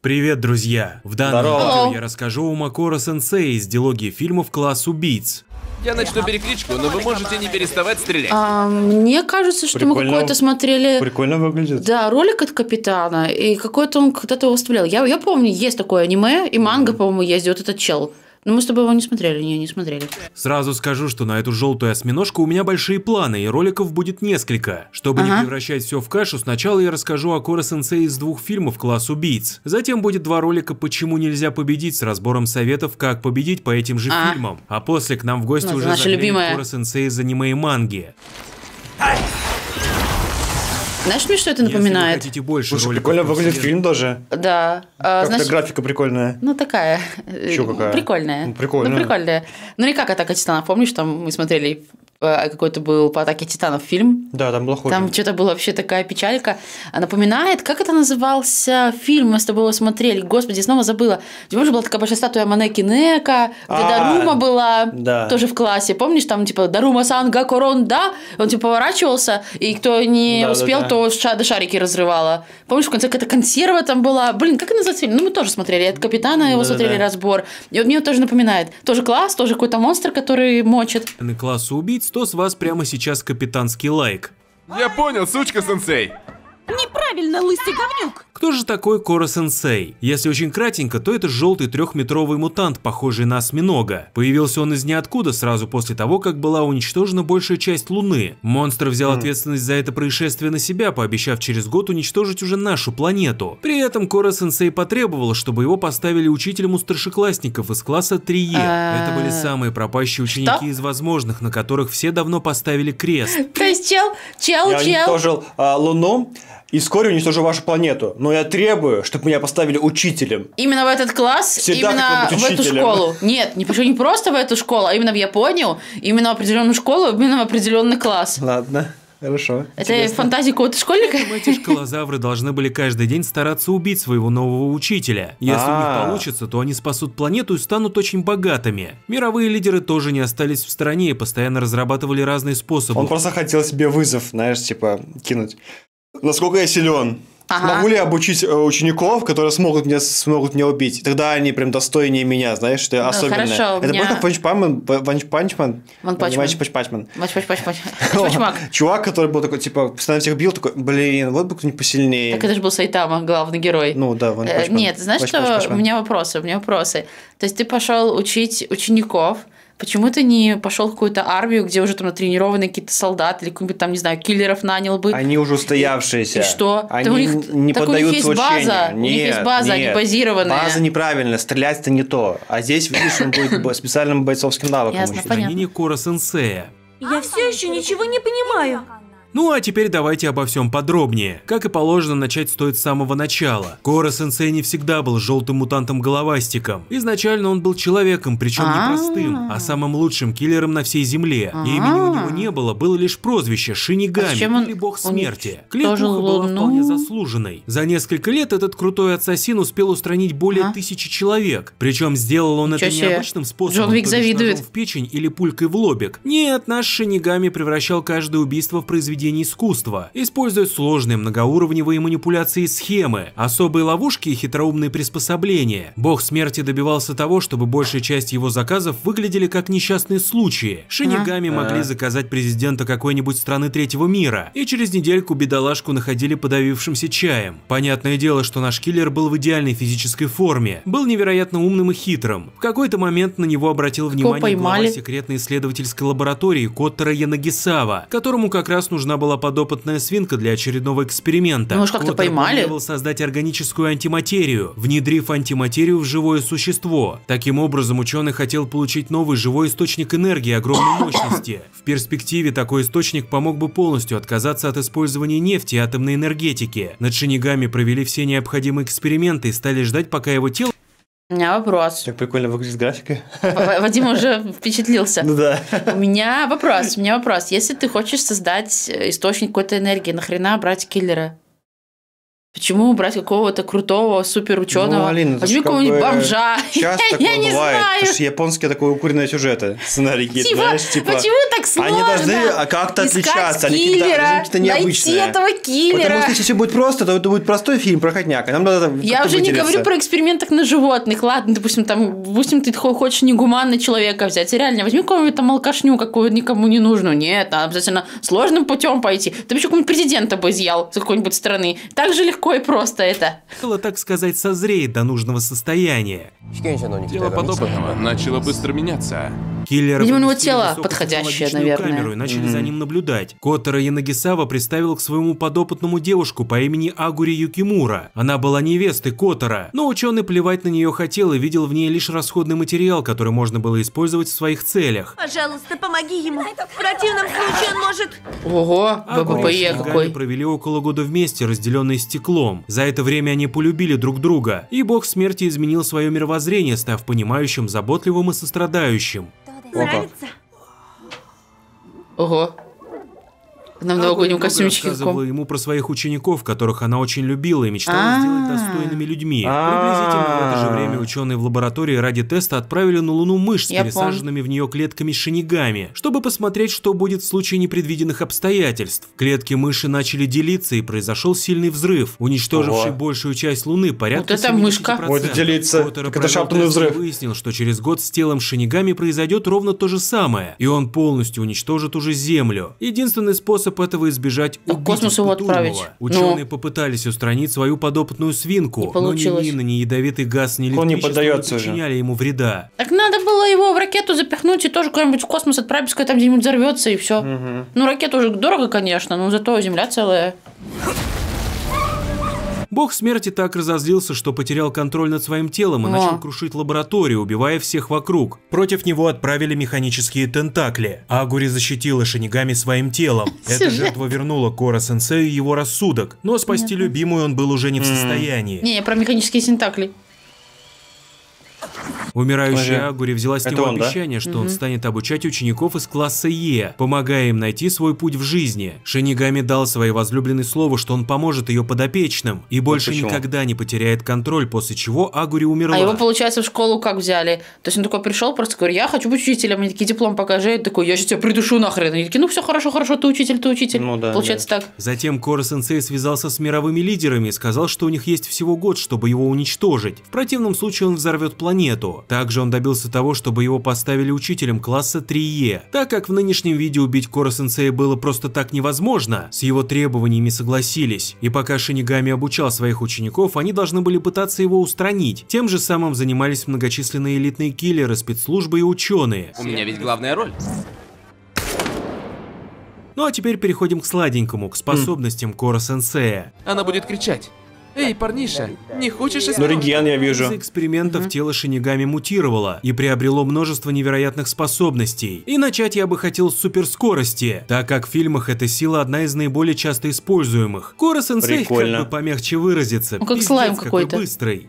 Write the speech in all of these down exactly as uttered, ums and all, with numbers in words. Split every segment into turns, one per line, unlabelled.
Привет, друзья! В данном
Здорово.
видео я расскажу о Макоро Сенсей из дилогии фильмов «Класс убийц».
Я начну перекличку, но вы можете не переставать стрелять.
А, мне кажется, что мы
Прикольно.
какой-то смотрели...
Прикольно выглядит.
Да, ролик от Капитана, и какой-то он когда-то его вставлял. Я, я помню, есть такое аниме, и манга, по-моему, есть, вот этот чел. Но мы с тобой его не смотрели, не, не смотрели.
Сразу скажу, что на эту желтую осьминожку у меня большие планы, и роликов будет несколько. Чтобы
Ага.
не превращать все в кашу, сначала я расскажу о Коро Сенсей из двух фильмов «Класс убийц». Затем будет два ролика «Почему нельзя победить» с разбором советов, как победить по этим же
А.
фильмам. А после к нам в гости
Ну, это
уже
наша
заглянет
любимая.
Коро Сенсей из аниме и манги.
Знаешь, мне что это
Если вы
напоминает?
хотите больше
Слушай,
роликов
прикольно
по
выглядит
вселенной-
фильм даже.
Да. А,
Как-то
знаешь,
графика прикольная.
ну такая.
Чё какая?
Прикольная.
Ну, прикольная.
Ну, прикольная. Ну, не как «Атака титанов». Помнишь, там мы смотрели э, какой-то был по «Атаке титанов» фильм?
Да, там было хуже.
Там что-то было вообще такая печалька. А напоминает, как это назывался фильм, мы с тобой его смотрели. Господи, снова забыла. Ты помнишь, была такая большая статуя Манеки Нека, где
А,
Дарума была
да.
тоже в классе. Помнишь, там типа Дарума Санга Корон, да? Он типа поворачивался, и кто не
Да, да,
успел,
да.
то ша- шарики разрывала. Помнишь, в конце какая-то консерва там была. Блин, как это называется фильм? Ну, мы тоже смотрели. От Капитана его
Да, да,
смотрели
да.
разбор. И вот мне тоже напоминает. Тоже класс, тоже какой-то монстр, который мочит.
на «Классу убийц», то с вас прямо сейчас капитанский лайк.
Я понял, сучка-сенсей.
Неправильно, лысый говнюк!
Кто же такой Коро Сенсей? Если очень кратенько, то это желтый трехметровый мутант, похожий на осьминога. Появился он из ниоткуда сразу после того, как была уничтожена большая часть Луны. Монстр взял ответственность за это происшествие на себя, пообещав через год уничтожить уже нашу планету. При этом Коро Сенсей потребовал, чтобы его поставили учителем у старшеклассников из класса три Е.
А.
Это были самые пропащие ученики
Что?
из возможных, на которых все давно поставили крест.
То есть чел, чел,
Я
чел.
уничтожил а, Луну и вскоре уничтожу вашу планету. Но я требую, чтобы меня поставили учителем.
Именно в этот класс,
Всегда
именно
хотел быть
в эту
учителем.
школу. Нет, не, причем не просто в эту школу, а именно в Японию, именно в определенную школу, именно в определенный класс.
Ладно, хорошо.
Это
Интересно.
фантазия какого-то школьника?
Эти шкалозавры должны были каждый день стараться убить своего нового учителя. Если у них
А.
получится, то они спасут планету и станут очень богатыми. Мировые лидеры тоже не остались в стороне и постоянно разразрабатывали разные способы.
Он просто хотел себе вызов, знаешь, типа, кинуть. Насколько я силен?
Ага.
Могу ли я обучить э, учеников, которые смогут меня, смогут меня убить? И тогда они прям достойнее меня, знаешь, что я
Ну,
особенное.
хорошо, у
Это
меня-
просто Ванчпанчман? Ванчпанчман?
Ванпанчман.
Ванчпанчман.
Мач-мач-мач-мач. Мач-мач-мак.
Чувак, который был такой, типа, постоянно всех бил, такой, блин, вот бы кто-нибудь посильнее.
Так это же был Сайтама, главный герой.
Ну да,
Э,
Ванпанчман.
Нет, знаешь что,
Ванпанчман.
у меня вопросы, у меня вопросы. То есть ты пошел учить учеников, почему ты не пошел в какую-то армию, где уже там натренированные какие-то солдаты или какой-нибудь там, не знаю, киллеров нанял бы?
Они уже устоявшиеся.
И что?
Они
Так у них-
не
так у них
поддаются
есть база,
учению.
у них
Нет,
есть база, они
нет.
базированные.
База неправильная, стрелять-то не то. А здесь, видишь, он будет бо- специальным бойцовским навыком
Ясно,
учить.
понятно.
Хранение Коро Сенсея.
Я все еще ничего не понимаю.
Ну а теперь давайте обо всем подробнее. Как и положено, начать стоит с самого начала. Коро Сенсей не всегда был желтым мутантом-головастиком. Изначально он был человеком, причем не
А-а-а.
простым, а самым лучшим киллером на всей земле.
А-а-а.
Имени у него не было, было лишь прозвище Шинигами,
А зачем он-
или бог
у них
смерти.
тоже
Кликуха была
Луну?
вполне заслуженной. За несколько лет этот крутой ассасин успел устранить более
А?
тысячи человек. Причем сделал он
Ничего
это
себе.
необычным способом,
Джон Уик
то бишь
завидует.
ножом в печень или пулькой в лобик. Нет, наш Шинигами превращал каждое убийство в произведение искусства, используя сложные многоуровневые манипуляции и схемы, особые ловушки и хитроумные приспособления. Бог смерти добивался того, чтобы большая часть его заказов выглядели как несчастные случаи. Шинигами
Ага.
могли заказать президента какой-нибудь страны третьего мира, и через недельку бедолажку находили подавившимся чаем. Понятное дело, что наш киллер был в идеальной физической форме, был невероятно умным и хитрым. В какой-то момент на него обратил внимание глава
поймали?
секретной исследовательской лаборатории Коттера Янагисава, которому как раз нужна была подопытная свинка для очередного эксперимента.
Ну, может, как-то
Коттер
поймали?
планировал создать органическую антиматерию, внедрив антиматерию в живое существо. Таким образом, ученый хотел получить новый живой источник энергии огромной мощности. В перспективе такой источник помог бы полностью отказаться от использования нефти и атомной энергетики. Над Шинигами провели все необходимые эксперименты и стали ждать, пока его тело
У меня вопрос.
Так прикольно выглядит графика.
В- Вадим уже впечатлился.
Ну да.
У меня вопрос, у меня вопрос. Если ты хочешь создать источник какой-то энергии, нахрена брать киллера? Почему брать какого-то крутого суперученого?
Ну, Алина, это
Возьми
ж как
какого-нибудь
бы
бомжа.
часто
Я
такое
не
бывает,
знаю.
потому что японские такое укуренные сюжеты, сценарии какие-то,
Типа,
знаешь, типа...
почему так сложно?
Они должны как-то
искать
отличаться, они
киллера,
какие-то должны быть
найти
необычные.
этого киллера.
Потому что если все будет просто, то это будет простой фильм про ходняка. Нам надо
Я уже не говорю про экспериментах на животных. Ладно, допустим, там, допустим, ты хочешь негуманно человека взять. И реально, возьми какого-нибудь там алкашню, какую никому не нужную. Нет, надо обязательно сложным путем пойти. Ты бы еще какого-нибудь президента бы изъял с какой-нибудь страны. Так же легко и просто это.
Было, так сказать, созреет до нужного состояния.
Тело подопытного начало быстро меняться.
Киллеры
Видимо, у него
поместили
тело
высокотехнологичную
подходящее, наверное.
камеру и начали за ним наблюдать. Котара Янагисава представил к своему подопытному девушку по имени Агури Юкимура. Она была невестой Котара, но ученый плевать на нее хотел и видел в ней лишь расходный материал, который можно было использовать в своих целях.
Пожалуйста, помоги ему. В противном случае он может...
Ого,
Агури и
ББПЕ
Шинигами
какой.
провели около года вместе, разделенные стеклом. За это время они полюбили друг друга, и бог смерти изменил свое мировоззрение, став понимающим, заботливым и сострадающим.
Нравится?
Ого. На новогоднем
Агури
костюмчике
рассказывала
каком.
ему про своих учеников, которых она очень любила и мечтала сделать достойными людьми. Приблизительно в это же время ученые в лаборатории ради теста отправили на Луну мышь с
Я
пересаженными в нее клетками шинигами, чтобы посмотреть, что будет в случае непредвиденных обстоятельств. Клетки мыши начали делиться, и произошел сильный взрыв, уничтоживший
Ого.
большую часть Луны, порядка
Вот это
семьдесят
мышка.
процентов.
Вот это делиться.
Котара
Так это
провел
шаптанный
тест и
взрыв.
выяснил, что через год с телом шинигами произойдет ровно то же самое, и он полностью уничтожит уже Землю. Единственный способ этого избежать
А в
убить
космос его
испытуемого.
отправить.
Ученые
Ну.
попытались устранить свою подопытную свинку,
Не
но ни
получилось.
мина, ни ядовитый газ, ни
Он не
электричество не
поддается уже.
причиняли ему вреда.
Так надо было его в ракету запихнуть и тоже куда-нибудь в космос отправить, пускай там где-нибудь взорвется и все. Ну, ракета уже дорого, конечно, но зато Земля целая.
Бог смерти так разозлился, что потерял контроль над своим телом и
О.
начал крушить лабораторию, убивая всех вокруг. Против него отправили механические тентакли. Агури защитила шинигами своим телом. Эта
Сюжет.
жертва вернула Кора-сенсею его рассудок, но спасти любимую он был уже не в состоянии.
Не, я про механические синтакли.
Умирающая
Ага.
Агури взяла с
Это
него
он, да?
обещание, что он станет обучать учеников из класса Е, помогая им найти свой путь в жизни. Шинигами дал своей возлюбленной слово, что он поможет ее подопечным и больше
почему.
никогда не потеряет контроль, после чего Агури умерла.
А его, получается, в школу как взяли? То есть он такой пришел, просто говорит, я хочу быть учителем. Они такие, диплом покажи. Он такой, я сейчас тебя придушу нахрен. Они такие, ну все хорошо, хорошо, ты учитель, ты учитель.
Ну да,
Получается так.
Затем Кора-сенсей связался с мировыми лидерами и сказал, что у них есть всего год, чтобы его уничтожить. В противном случае он взорвет планету. Также он добился того, чтобы его поставили учителем класса три Е. Так как в нынешнем видео убить Кора-сенсея было просто так невозможно, с его требованиями согласились. И пока Шинигами обучал своих учеников, они должны были пытаться его устранить. Тем же самым занимались многочисленные элитные киллеры, спецслужбы и ученые.
У меня ведь главная роль.
Ну а теперь переходим к сладенькому, к способностям Кора-сенсея.
Она будет кричать. Эй, парниша, не хочешь
Ну,
испробовать?
реген я
Из
вижу.
экспериментов тело Шинигами мутировало и приобрело множество невероятных способностей. И начать я бы хотел с суперскорости, так как в фильмах эта сила одна из наиболее часто используемых. Кора-сенсей, как
Прикольно.
бы помягче выразиться,
Ну, как
пиздец
слайм
какой
какой-то.
быстрый.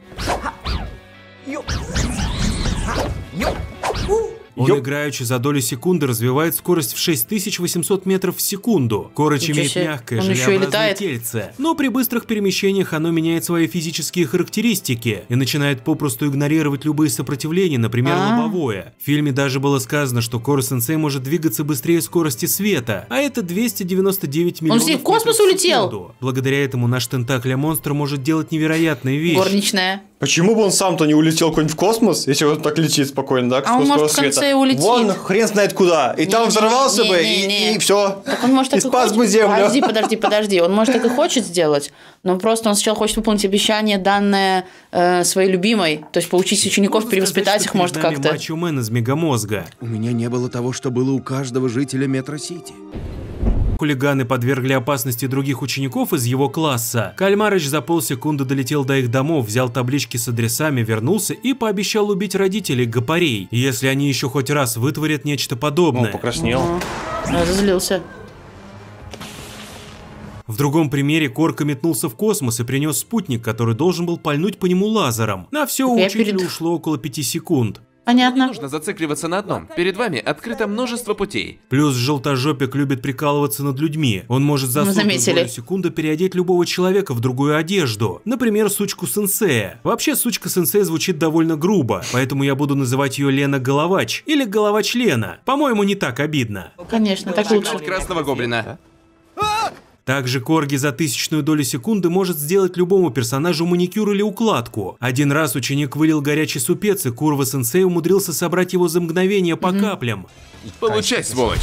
Он
Ёп.
играючи за долю секунды развивает скорость в шесть тысяч восемьсот метров в секунду. Короче,
Ничего
имеет
себе.
мягкое,
Он еще и
желеобразное
летает.
тельце. Но при быстрых перемещениях оно меняет свои физические характеристики и начинает попросту игнорировать любые сопротивления, например,
А.
лобовое. В фильме даже было сказано, что Кора-сенсей может двигаться быстрее скорости света, а это двести девяносто девять миллионов
в космос
метров в
улетел?
секунду. Благодаря этому наш тентакля-монстр может делать невероятные вещи.
Горничная.
Почему бы он сам-то не улетел куда-нибудь в космос, если он так летит спокойно, да?
А он,
сквозь
может,
скорость
в конце
света?
и улетит.
Вон, хрен знает куда. И там
Не-не-не,
взорвался бы,
не-не-не.
и, и все.
Так он может
И
так и
спас
хочет.
бы Землю.
Подожди, подожди, подожди. Он может так и хочет сделать, но просто он сначала хочет выполнить обещание, данное э, своей любимой. То есть поучить учеников,
Можно
перевоспитать
сказать,
их,
что
может,
перед нами
как-то.
мачо-мен из Мегамозга.
У меня не было того, что было у каждого жителя Метро-Сити.
Хулиганы подвергли опасности других учеников из его класса. Кальмарыч за полсекунды долетел до их домов, взял таблички с адресами, вернулся и пообещал убить родителей гопарей, если они еще хоть раз вытворят нечто
Ну,
подобное.
покраснел.
Разозлился.
В другом примере Корка метнулся в космос и принес спутник, который должен был пальнуть по нему лазером. На все у
Я
учителя
перед-
ушло около пяти секунд.
Понятно.
Не нужно зацикливаться на одном. Перед вами открыто множество путей.
Плюс желтожопик любит прикалываться над людьми. Он может за сотую долю секунды переодеть любого человека в другую одежду. Например, сучку сенсея. Вообще, сучка сенсея звучит довольно грубо, поэтому я буду называть ее Лена Головач или Головач Лена. По-моему, не так обидно.
Конечно, так лучше.
Красного гоблина.
Также Корги за тысячную долю секунды может сделать любому персонажу маникюр или укладку. Один раз ученик вылил горячий супец, и Курва-сенсей умудрился собрать его за мгновение по каплям.
Получай, сволочь.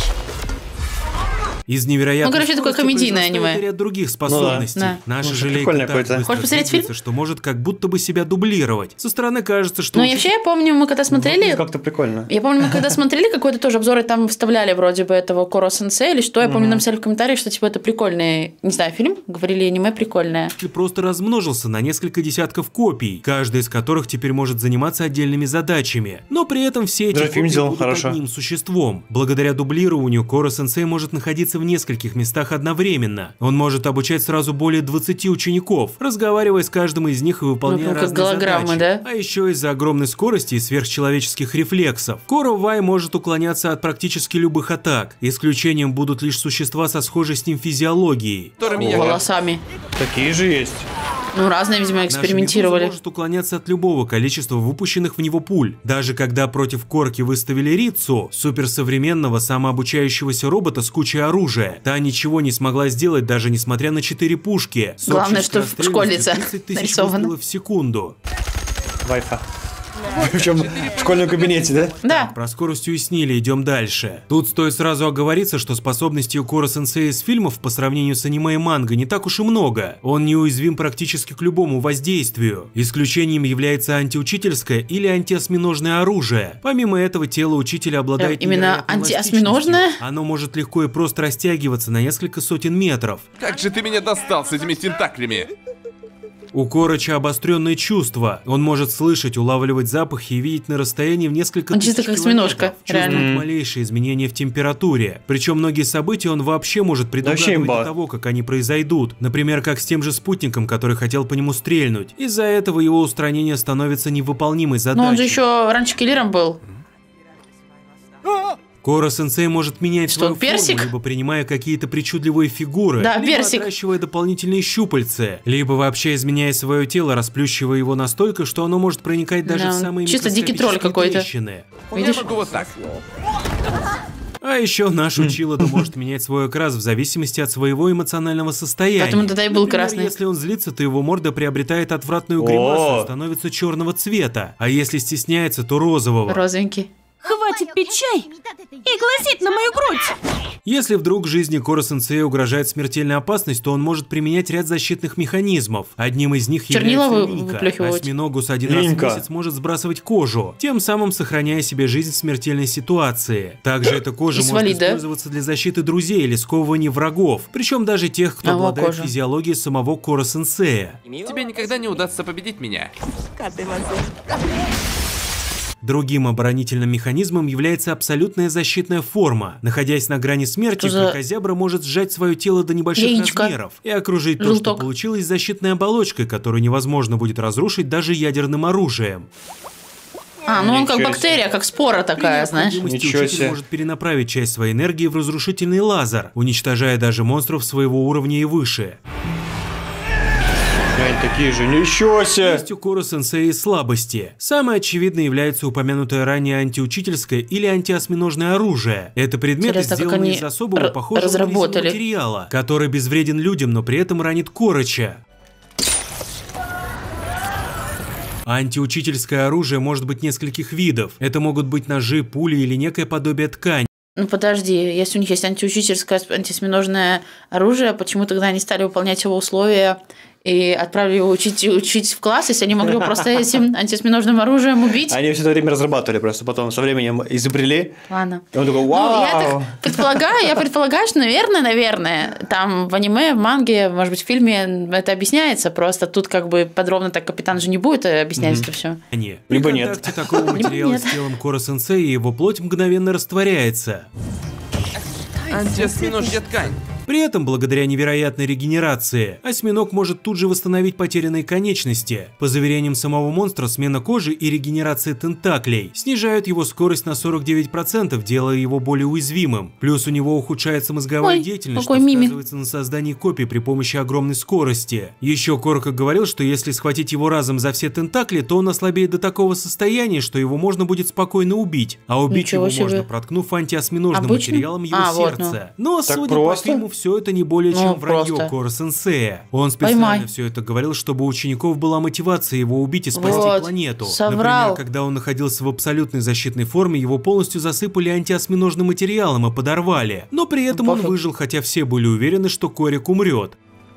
Из невероятных
Ну, короче, такое комедийное аниме.
ряд других способностей.
Ну, да.
Наша
Ну,
желейка так
какой-то.
быстро
Хочешь посмотреть
двигается,
фильм?
что может как будто бы себя дублировать. Со стороны кажется, что...
Ну, и вообще, я помню, мы когда смотрели...
Как-то прикольно.
Я помню, мы когда смотрели какой-то тоже обзор, и там вставляли вроде бы этого Коро-сенсей или что, я помню, нам писали в комментариях, что типа это прикольный, не знаю, фильм, говорили, аниме прикольное.
просто размножился на несколько десятков копий, каждая из которых теперь может заниматься отдельными задачами. Но при этом все эти
Да,
копии
фильм сделан
будут
хорошо.
одним существом. Благодаря дублированию Коро-сенсей может находиться в нескольких местах одновременно. Он может обучать сразу более двадцати учеников, разговаривая с каждым из них и выполняя
Ну, как
разные
голограммы,
задачи.
да?
А еще из-за огромной скорости и сверхчеловеческих рефлексов Коро-Вай может уклоняться от практически любых атак. Исключением будут лишь существа со схожей с ним физиологией.
Волосами.
Такие же есть.
Ну, разные, видимо, экспериментировали.
Наша может уклоняться от любого количества выпущенных в него пуль. Даже когда против Корки выставили Рицу, суперсовременного самообучающегося робота с кучей оружия, та ничего не смогла сделать, даже несмотря на четыре пушки. С
Главное,
общей
что
скорострельностью
школьница
тридцать тысяч
нарисована.
выстрелов в секунду.
Wi-Fi. Причем в школьном кабинете, да?
Да.
Про скорость уяснили, идем дальше. Тут стоит сразу оговориться, что способностей у Коро-сенсея из фильмов по сравнению с аниме и манго не так уж и много. Он неуязвим практически к любому воздействию. Исключением является антиучительское или антиосьминожное оружие. Помимо этого, тело учителя обладает
Прям именно
невероятной
антиосьминожное?
эластичностью. Оно может легко и просто растягиваться на несколько сотен метров.
Как же ты меня достал с этими тентаклями?
У Короча обостренные чувства. Он может слышать, улавливать запахи и видеть на расстоянии в несколько
Он
тысяч
чисто как
километров,
осьминожка,
чувствовать
реально.
малейшие изменения в температуре. Причем многие события он вообще может предугадывать
имба.
до того, как они произойдут. Например, как с тем же спутником, который хотел по нему стрельнуть. Из-за этого его устранение становится невыполнимой задачей.
Но он же еще раньше киллером был.
Коро-сенсей может менять
Что,
свою
он персик?
форму, либо принимая какие-то причудливые фигуры,
Да,
либо
персик.
отращивая дополнительные щупальца, либо вообще изменяя свое тело, расплющивая его настолько, что оно может проникать даже
Да,
в самые
чисто дикий тролль
микроскопические
какой-то.
трещины.
Видишь?
Я могу вот так.
А еще наш учило может менять свой окрас в зависимости от своего эмоционального состояния.
Поэтому тогда и был
Например,
красный.
если он злится, то его морда приобретает отвратную гримасу
О.
и становится черного цвета, а если стесняется, то розового.
Розовенький.
Хватит пить чай и глазеть на мою грудь.
Если вдруг жизни Коро-сенсея угрожает смертельная опасность, то он может применять ряд защитных механизмов. Одним из них
Чернила
является
вы-
линька.
выплёхивать.
Осьминогус один раз
Линька.
в месяц может сбрасывать кожу, тем самым сохраняя себе жизнь в смертельной ситуации. Также эта кожа
И
может
свалить, да?
использоваться для защиты друзей или сковывания врагов, причем даже тех, кто
А, во,
обладает
кожа.
физиологией самого Коро-сенсея.
Тебе никогда не удастся победить меня.
Другим оборонительным механизмом является абсолютная защитная форма. Находясь на грани смерти,
Что за-
кракозябра может сжать свое тело до небольших
Яичко.
размеров и окружить то, что
Желток.
получилось защитной оболочкой, которую невозможно будет разрушить даже ядерным оружием.
А, ну он как
Ничего
бактерия, как спора такая,
При
знаешь.
необходимости
Ничего
учитель
себе.
может перенаправить часть своей энергии в разрушительный лазер, уничтожая даже монстров своего уровня и выше.
Глянь, такие же. Ничего себе.
Есть у Коро-сенсея и слабости. Самой очевидной является упомянутое ранее антиучительское или антиосьминожное оружие. Это предметы,
Интересно, как
сделанные
они
из особого
р-
похожего
разработали.
на резину материала, который безвреден людям, но при этом ранит Короча. Антиучительское оружие может быть нескольких видов. Это могут быть ножи, пули или некое подобие ткани.
Ну подожди, если у них есть антиучительское, антисминожное оружие, почему тогда они стали выполнять его условия и отправили его учить, учить в класс, если они могли бы просто этим антисминожным оружием убить?
Они все это время разрабатывали, просто потом со временем изобрели.
Ладно.
И он такой,
Ну, я
вау.
так предполагаю, я предполагаю, что, наверное, наверное, там в аниме, в манге, может быть, в фильме это объясняется, просто тут как бы подробно так капитан же не будет объяснять это все.
При
Либо нет.
контакте такого материала
нет.
с телом Коро-сенсея его плоть мгновенно растворяется.
Антиосьминожья ткань.
При этом, благодаря невероятной регенерации, осьминог может тут же восстановить потерянные конечности. По заверениям самого монстра, смена кожи и регенерация тентаклей снижают его скорость на сорок девять процентов, делая его более уязвимым. Плюс у него ухудшается мозговая
Ой,
деятельность,
какой
что
мимик.
сказывается на создании копий при помощи огромной скорости. Еще Корока говорил, что если схватить его разом за все тентакли, то он ослабеет до такого состояния, что его можно будет спокойно убить. А убить
Ничего
его
себе.
можно, проткнув антиосьминожным
Обычно?
материалом его
А, вот,
сердца. Но,
Так
судя
просто?
по фильму, все это не более
Ну,
чем вранье
просто.
Кора-сенсея. Он специально
Поймай.
все это говорил, чтобы у учеников была мотивация его убить и спасти
Вот,
планету.
соврал.
Например, когда он находился в абсолютной защитной форме, его полностью засыпали антиосьминожным материалом и подорвали. Но при этом он
Пофиг.
выжил, хотя все были уверены, что Корик умрет.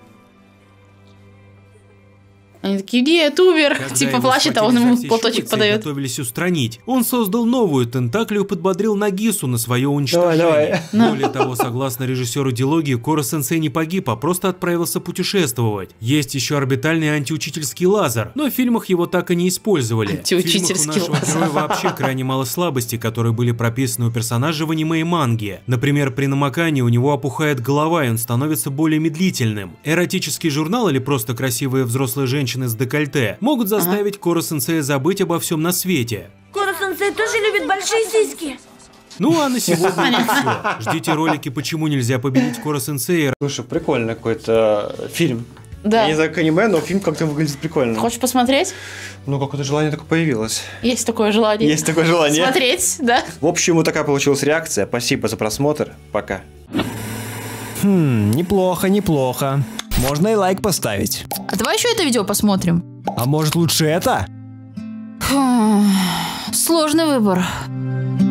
Они такие, нет, умер.
Когда
Типа
его
плачет, а он
схватили
ему
за все
платочек
щупальца и
подает.
готовились устранить. Он создал новую тентаклю и подбодрил Нагису на свое уничтожение.
Давай, давай.
Более того, согласно режиссеру дилогии, Кора-сенсей не погиб, а просто отправился путешествовать. Есть еще орбитальный антиучительский лазер, но в фильмах его так и не использовали. В фильмах у
Антиучительский
нашего
лазер.
героя вообще крайне мало слабостей, которые были прописаны у персонажа в аниме и манге. Например, при намокании у него опухает голова, и он становится более медлительным. Эротический журнал или просто красивые взрослые женщины с декольте могут заставить Кора-сенсея забыть обо всем на свете.
Кора-сенсей тоже любит большие сиськи.
Ну а на сегодня это все. Ждите ролики «Почему нельзя победить Кора-сенсея».
Слушай, прикольный какой-то фильм.
Да.
Я не знаю, как аниме, но фильм как-то выглядит прикольно.
Хочешь посмотреть?
Ну, какое-то желание такое появилось.
Есть такое желание.
Есть такое желание.
Смотреть, да.
В общем, вот такая получилась реакция. Спасибо за просмотр. Пока.
Хм, неплохо, неплохо. Можно и лайк поставить.
А давай еще это видео посмотрим.
А может лучше это?
Сложный выбор.